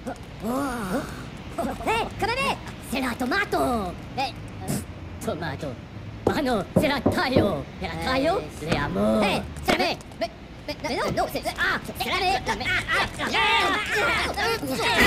Kaname! C'est la tomato! Tomato. Ah non, c'est la taille! Et la taille, les amours! C'est la mais non, c'est... Ah! C'est la